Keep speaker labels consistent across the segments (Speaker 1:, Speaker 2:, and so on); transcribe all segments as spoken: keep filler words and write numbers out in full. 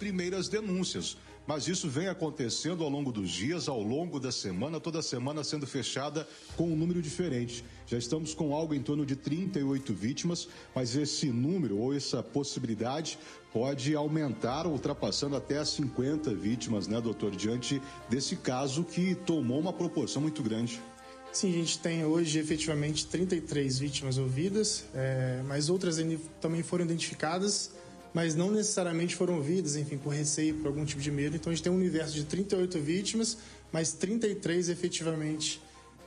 Speaker 1: primeiras denúncias. Mas isso vem acontecendo ao longo dos dias, ao longo da semana, toda semana sendo fechada com um número diferente. Já estamos com algo em torno de trinta e oito vítimas, mas esse número ou essa possibilidade pode aumentar, ultrapassando até cinquenta vítimas, né, doutor, diante desse caso que tomou uma proporção muito grande.
Speaker 2: Sim, a gente tem hoje efetivamente trinta e três vítimas ouvidas, é, mas outras também foram identificadas, mas não necessariamente foram ouvidas, enfim, por receio, por algum tipo de medo. Então a gente tem um universo de trinta e oito vítimas, mas trinta e três efetivamente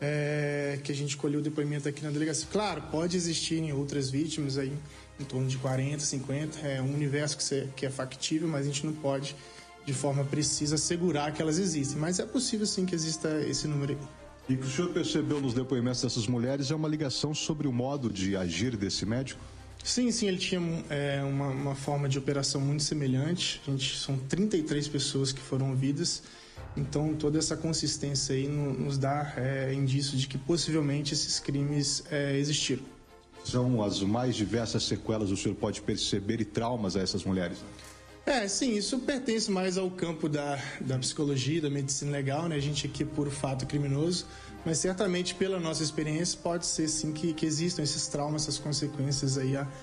Speaker 2: é, que a gente colheu o depoimento aqui na delegacia. Claro, pode existirem outras vítimas aí, em torno de quarenta, cinquenta, é um universo que, cê, que é factível, mas a gente não pode, de forma precisa, assegurar que elas existem. Mas é possível sim que exista esse número aí.
Speaker 1: E o que o senhor percebeu nos depoimentos dessas mulheres é uma ligação sobre o modo de agir desse médico?
Speaker 2: Sim, sim, ele tinha é, uma, uma forma de operação muito semelhante. A gente, são trinta e três pessoas que foram ouvidas, então toda essa consistência aí no, nos dá é, indício de que possivelmente esses crimes é, existiram.
Speaker 1: São as mais diversas sequelas o senhor pode perceber e traumas a essas mulheres?
Speaker 2: É, sim, isso pertence mais ao campo da, da psicologia, da medicina legal, né? A gente aqui é por fato criminoso, mas certamente pela nossa experiência pode ser sim que, que existam esses traumas, essas consequências aí, a,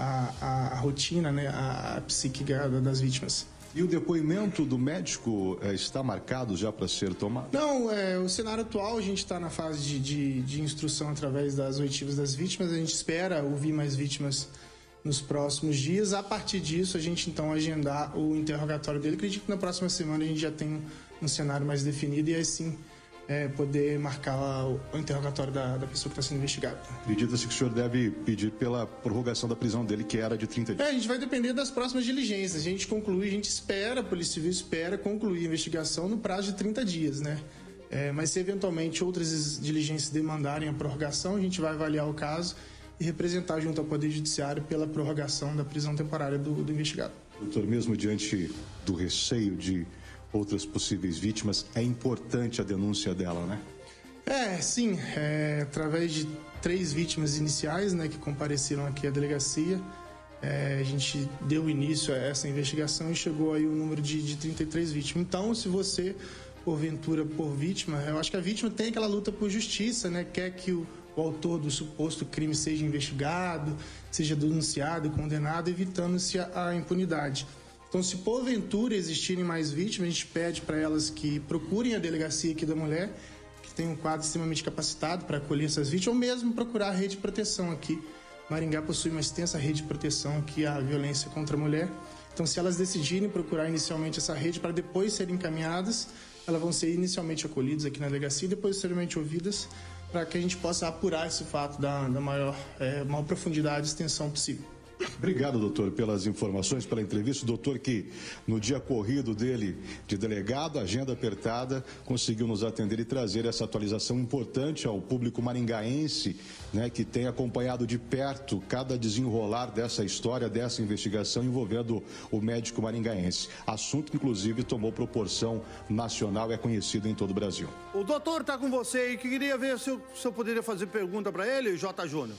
Speaker 2: a, a rotina, né? A, a psíquica das vítimas.
Speaker 1: E o depoimento do médico é, está marcado já para ser tomado?
Speaker 2: Não, é, o cenário atual, a gente está na fase de, de, de instrução através das oitivas das vítimas, a gente espera ouvir mais vítimas nos próximos dias. A partir disso, a gente então agendar o interrogatório dele. Acredito que na próxima semana a gente já tem um cenário mais definido e aí sim é, poder marcar o, o interrogatório da, da pessoa que está sendo investigada.
Speaker 1: Acredita-se que o senhor deve pedir pela prorrogação da prisão dele, que era de trinta dias?
Speaker 2: É, a gente vai depender das próximas diligências. A gente conclui, a gente espera, a Polícia Civil espera concluir a investigação no prazo de trinta dias, né? É, mas se eventualmente outras diligências demandarem a prorrogação, a gente vai avaliar o caso e representar junto ao Poder Judiciário pela prorrogação da prisão temporária do, do investigado.
Speaker 1: Doutor, mesmo diante do receio de outras possíveis vítimas, é importante a denúncia dela, né?
Speaker 2: É, sim. É, através de três vítimas iniciais, né, que compareceram aqui à delegacia, é, a gente deu início a essa investigação e chegou aí o número de, de trinta e três vítimas. Então, se você, porventura, por vítima, eu acho que a vítima tem aquela luta por justiça, né? Quer que o o autor do suposto crime seja investigado, seja denunciado e condenado, evitando-se a, a impunidade. Então, se porventura existirem mais vítimas, a gente pede para elas que procurem a delegacia aqui da mulher, que tem um quadro extremamente capacitado para acolher essas vítimas, ou mesmo procurar a rede de proteção aqui. Maringá possui uma extensa rede de proteção aqui à violência contra a mulher. Então, se elas decidirem procurar inicialmente essa rede para depois serem encaminhadas, elas vão ser inicialmente acolhidas aqui na delegacia e depois posteriormente ouvidas, para que a gente possa apurar esse fato da, da maior, é, maior profundidade e extensão possível.
Speaker 1: Obrigado, doutor, pelas informações, pela entrevista. O doutor que, no dia corrido dele de delegado, agenda apertada, conseguiu nos atender e trazer essa atualização importante ao público maringaense, né, que tem acompanhado de perto cada desenrolar dessa história, dessa investigação envolvendo o médico maringaense. Assunto que, inclusive, tomou proporção nacional e é conhecido em todo o Brasil.
Speaker 3: O doutor está com você aí, que queria ver se eu, se eu poderia fazer pergunta para ele, J. Júnior.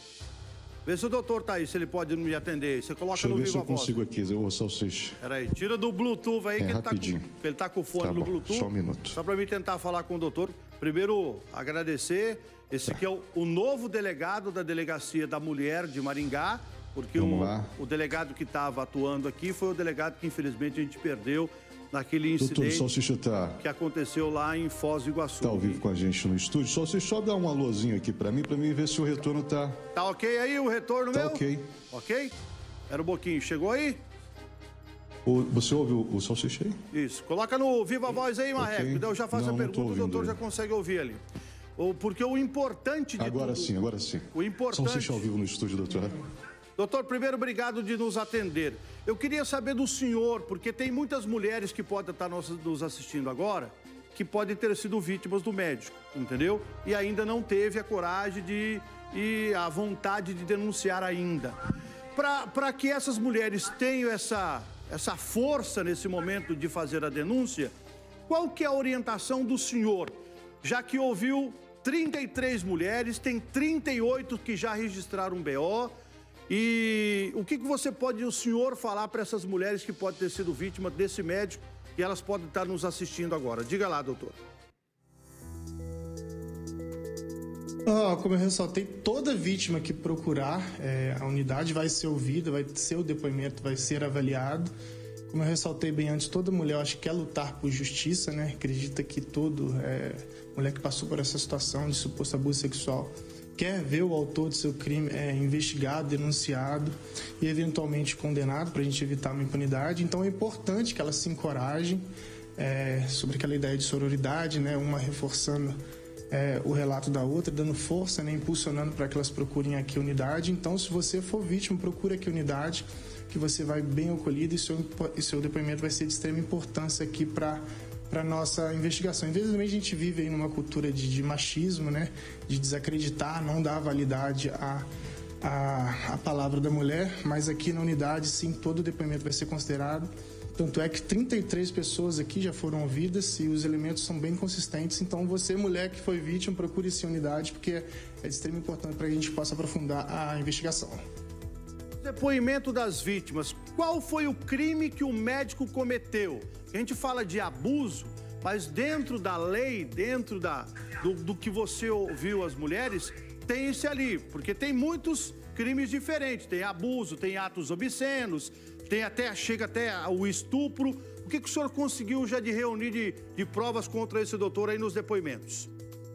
Speaker 3: Vê se o doutor tá aí, se ele pode me atender. Você coloca
Speaker 1: Deixa eu
Speaker 3: no
Speaker 1: ver
Speaker 3: vivo
Speaker 1: se eu
Speaker 3: a voz.
Speaker 1: consigo aqui, eu vou salsicha.
Speaker 3: Peraí, tira do Bluetooth aí,
Speaker 1: É,
Speaker 3: que ele tá, com,
Speaker 1: rapidinho.
Speaker 3: ele tá com o fone
Speaker 1: Tá
Speaker 3: no
Speaker 1: bom,
Speaker 3: Bluetooth.
Speaker 1: só um minuto.
Speaker 3: Só para mim tentar falar com o doutor. Primeiro, agradecer. Esse aqui é o, o novo delegado da Delegacia da Mulher de Maringá, porque
Speaker 1: Vamos
Speaker 3: o,
Speaker 1: lá.
Speaker 3: o delegado que estava atuando aqui foi o delegado que infelizmente a gente perdeu naquele
Speaker 1: Doutor, o
Speaker 3: incidente
Speaker 1: Salsicha tá,
Speaker 3: que aconteceu lá em Foz do Iguaçu.
Speaker 1: tá ao vivo com a gente no estúdio. Salsicha, só dá um alôzinho aqui pra mim, pra mim ver se o retorno tá...
Speaker 3: Tá ok aí o retorno
Speaker 1: Tá
Speaker 3: meu?
Speaker 1: ok.
Speaker 3: Ok? Era um pouquinho. Chegou aí?
Speaker 1: O, você ouve o, o Salsicha aí?
Speaker 3: Isso. Coloca no Viva Voz aí, Marreco.
Speaker 1: Ok.
Speaker 3: Daí eu já faço
Speaker 1: Não,
Speaker 3: a
Speaker 1: não tô
Speaker 3: pergunta, o
Speaker 1: ouvindo
Speaker 3: doutor já
Speaker 1: ele.
Speaker 3: consegue ouvir ali. O- Porque o importante de
Speaker 1: Agora
Speaker 3: tudo...
Speaker 1: sim, agora sim.
Speaker 3: O importante...
Speaker 1: Salsicha ao vivo no estúdio, doutor.
Speaker 3: Doutor, primeiro, obrigado de nos atender. Eu queria saber do senhor, porque tem muitas mulheres que podem estar nos nos assistindo agora, que podem ter sido vítimas do médico, entendeu? E ainda não teve a coragem de e a vontade de denunciar ainda. Para que essas mulheres tenham essa, essa força nesse momento de fazer a denúncia, qual que é a orientação do senhor? Já que ouviu trinta e três mulheres, tem trinta e oito que já registraram um B O, E o que, que você pode, o senhor, falar para essas mulheres que podem ter sido vítimas desse médico e elas podem estar nos assistindo agora? Diga lá, doutor.
Speaker 2: Oh, como eu ressaltei, toda vítima que procurar é, a unidade vai ser ouvida, vai ser o depoimento, vai ser avaliado. Como eu ressaltei bem antes, toda mulher, eu acho que quer lutar por justiça, né? Acredita que todo é, mulher que passou por essa situação de suposto abuso sexual quer ver o autor do seu crime é, investigado, denunciado e eventualmente condenado, para a gente evitar uma impunidade. Então é importante que elas se encorajem é, sobre aquela ideia de sororidade, né? Uma reforçando é, o relato da outra, dando força, né? Impulsionando para que elas procurem aqui a unidade. Então, se você for vítima, procure aqui a unidade, que você vai bem acolhido e seu, e seu depoimento vai ser de extrema importância aqui para para nossa investigação. Infelizmente, a gente vive aí numa cultura de, de machismo, né? De desacreditar, não dar validade à, à, à palavra da mulher, mas aqui na unidade, sim, todo o depoimento vai ser considerado. Tanto é que trinta e três pessoas aqui já foram ouvidas e os elementos são bem consistentes. Então, você, mulher que foi vítima, procure essa unidade, porque é de extrema importância para que a gente possa aprofundar a investigação.
Speaker 3: Depoimento das vítimas. Qual foi o crime que o médico cometeu? A gente fala de abuso, mas dentro da lei, dentro da, do, do que você ouviu as mulheres, tem esse ali, porque tem muitos crimes diferentes. Tem abuso, tem atos obscenos, tem até, chega até o estupro. O que, que o senhor conseguiu já de reunir de, de provas contra esse doutor aí nos depoimentos?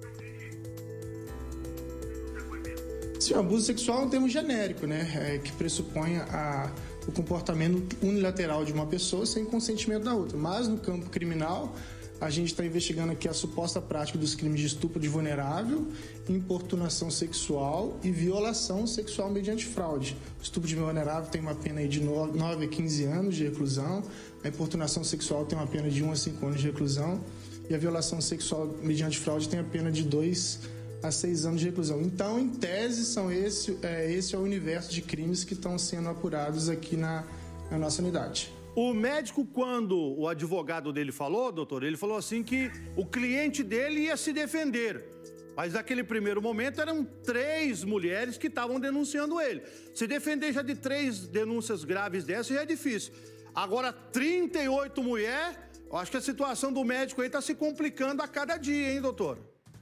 Speaker 2: Sim, o abuso sexual é um termo genérico, né? É, que pressupõe a, o comportamento unilateral de uma pessoa sem consentimento da outra. Mas no campo criminal, a gente está investigando aqui a suposta prática dos crimes de estupro de vulnerável, importunação sexual e violação sexual mediante fraude. O estupro de vulnerável tem uma pena aí de nove a quinze anos de reclusão, a importunação sexual tem uma pena de um a cinco anos de reclusão e a violação sexual mediante fraude tem a pena de dois a seis anos de reclusão. Então, em tese, são esse, é, esse é o universo de crimes que estão sendo apurados aqui na, na nossa unidade.
Speaker 3: O médico, quando o advogado dele falou, doutor, ele falou assim que o cliente dele ia se defender. Mas naquele primeiro momento eram três mulheres que estavam denunciando ele. Se defender já de três denúncias graves dessas já é difícil. Agora, trinta e oito mulheres, eu acho que a situação do médico aí está se complicando a cada dia, hein, doutor?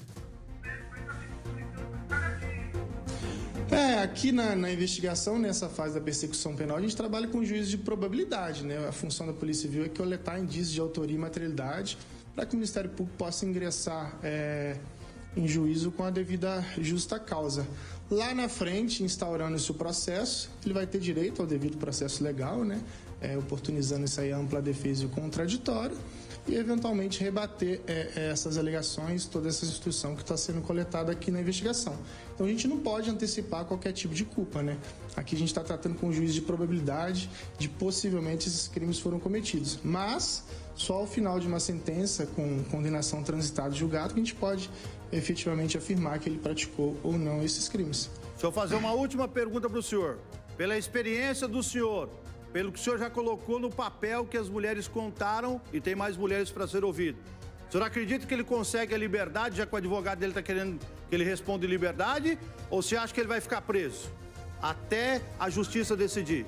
Speaker 2: É, aqui na, na investigação, nessa fase da persecução penal, a gente trabalha com juízo de probabilidade, né? A função da Polícia Civil é coletar indícios de autoria e materialidade para que o Ministério Público possa ingressar é, em juízo com a devida justa causa. Lá na frente, instaurando-se o processo, ele vai ter direito ao devido processo legal, né? É, oportunizando isso aí a ampla defesa e o contraditório, e eventualmente rebater é, essas alegações, toda essa instrução que está sendo coletada aqui na investigação. Então a gente não pode antecipar qualquer tipo de culpa, né? Aqui a gente está tratando com o juízo de probabilidade de possivelmente esses crimes foram cometidos. Mas só ao final de uma sentença com condenação transitada e julgado que a gente pode efetivamente afirmar que ele praticou ou não esses crimes.
Speaker 3: Deixa eu fazer uma última pergunta para o senhor. Pela experiência do senhor, pelo que o senhor já colocou no papel que as mulheres contaram, e tem mais mulheres para ser ouvido, o senhor acredita que ele consegue a liberdade, já que o advogado dele está querendo que ele responda em liberdade, ou você acha que ele vai ficar preso até a justiça decidir?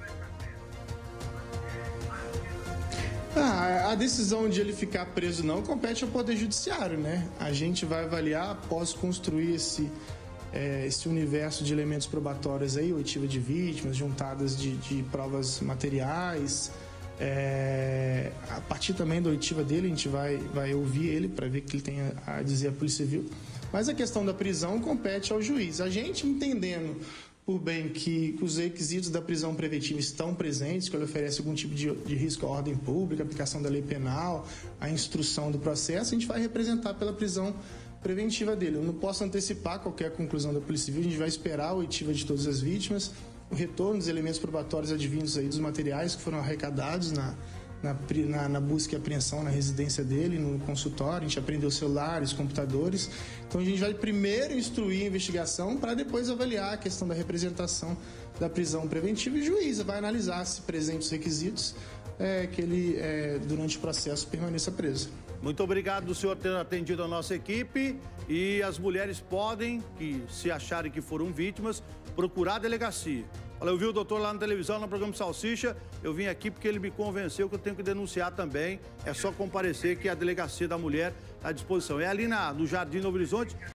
Speaker 2: Ah, a decisão de ele ficar preso não compete ao Poder Judiciário, né? A gente vai avaliar, após construir esse... É, esse universo de elementos probatórios aí, oitiva de vítimas, juntadas de, de provas materiais. É, a partir também da oitiva dele, a gente vai, vai ouvir ele para ver o que ele tem a, a dizer à Polícia Civil. Mas a questão da prisão compete ao juiz. A gente entendendo por bem que os requisitos da prisão preventiva estão presentes, que ele oferece algum tipo de, de risco à ordem pública, aplicação da lei penal, a instrução do processo, a gente vai representar pela prisão preventiva dele. Eu não posso antecipar qualquer conclusão da Polícia Civil, a gente vai esperar a oitiva de todas as vítimas, o retorno dos elementos probatórios advindos aí dos materiais que foram arrecadados na, na, na, na busca e apreensão na residência dele, no consultório. A gente apreendeu celulares, computadores. Então a gente vai primeiro instruir a investigação para depois avaliar a questão da representação da prisão preventiva, e o juiz vai analisar se presentes os requisitos é, que ele, é, durante o processo, permaneça preso.
Speaker 3: Muito obrigado do senhor ter atendido a nossa equipe, e as mulheres podem, que se acharem que foram vítimas, procurar a delegacia. Olha, eu vi o doutor lá na televisão, no programa Salsicha, eu vim aqui porque ele me convenceu que eu tenho que denunciar também. É só comparecer que a Delegacia da Mulher está à disposição. É ali na, no Jardim Novo Horizonte.